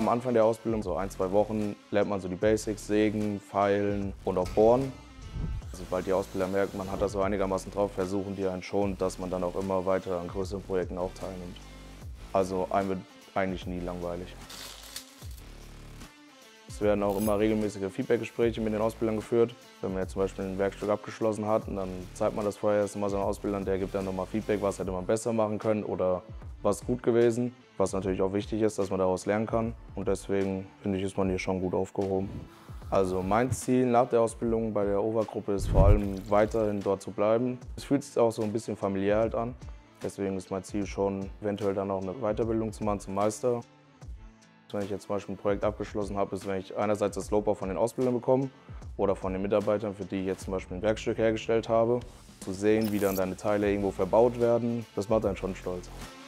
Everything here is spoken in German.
Am Anfang der Ausbildung, so 1, 2 Wochen, lernt man so die Basics, sägen, feilen und auch bohren. Sobald die Ausbilder merken, man hat das so einigermaßen drauf, versuchen die einen schon, dass man dann auch immer weiter an größeren Projekten auch teilnimmt. Also einem wird eigentlich nie langweilig. Es werden auch immer regelmäßige Feedbackgespräche mit den Ausbildern geführt. Wenn man jetzt zum Beispiel ein Werkstück abgeschlossen hat, und dann zeigt man das vorher erst mal so einem Ausbilder, der gibt dann nochmal Feedback, was hätte man besser machen können oder was gut gewesen. Was natürlich auch wichtig ist, dass man daraus lernen kann. Und deswegen finde ich, ist man hier schon gut aufgehoben. Also mein Ziel nach der Ausbildung bei der OVA-Gruppe ist vor allem weiterhin dort zu bleiben. Es fühlt sich auch so ein bisschen familiär halt an. Deswegen ist mein Ziel schon, eventuell dann auch eine Weiterbildung zu machen zum Meister. Wenn ich jetzt zum Beispiel ein Projekt abgeschlossen habe, ist, wenn ich einerseits das Lob auch von den Ausbildern bekomme oder von den Mitarbeitern, für die ich jetzt zum Beispiel ein Werkstück hergestellt habe. Zu sehen, wie dann deine Teile irgendwo verbaut werden, das macht einen schon stolz.